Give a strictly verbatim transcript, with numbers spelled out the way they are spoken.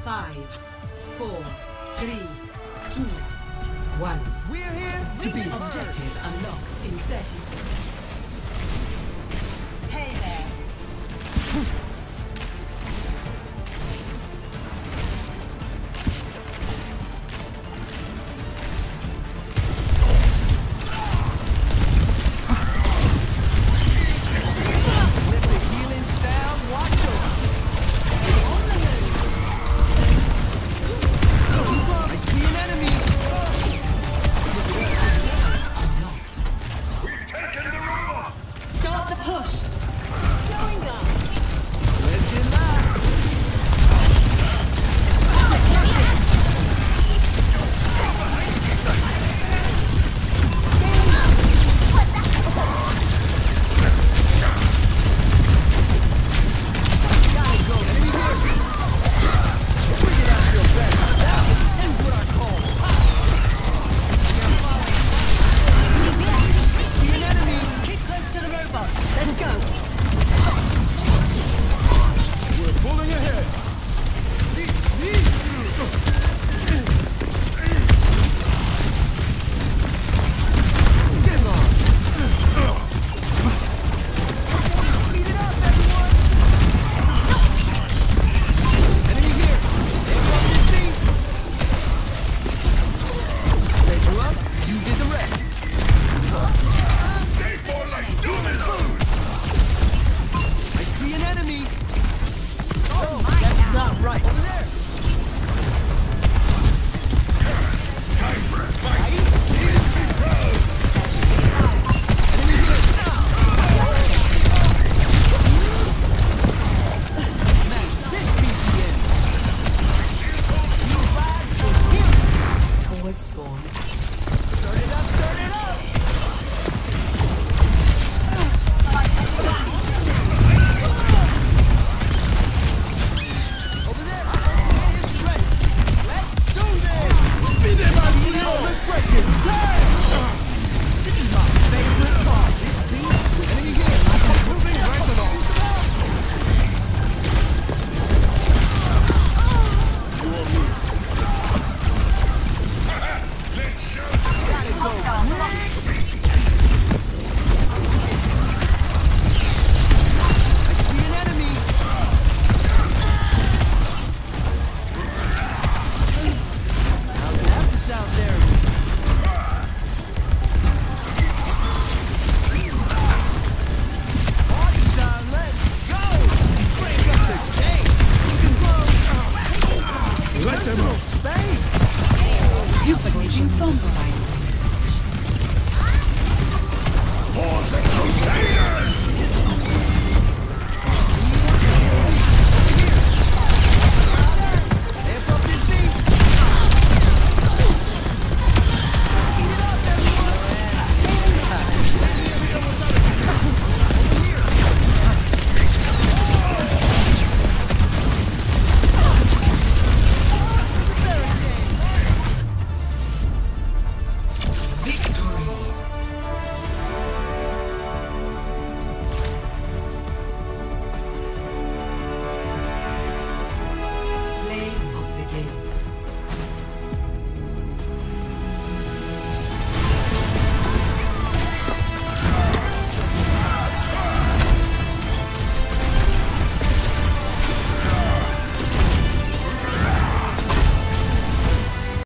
Five, four, three, two, one. We're here. To be objective unlocks in thirty seconds. Hey there. Let the healing sound watch over. I see an enemy. We've taken the robot! Start the push. Showing up. Let's get live. Gotta go. Enemy here. Bring it out your best. That is what I call I see an enemy. Keep close to the robot. Let's go. We're pulling ahead. Get along. Speed it up, everyone. Enemy here. Take off your feet. Set you up. You did the rest. They fall like dominoes! I see an enemy. Oh, that's not right. Over there. Time for a fight!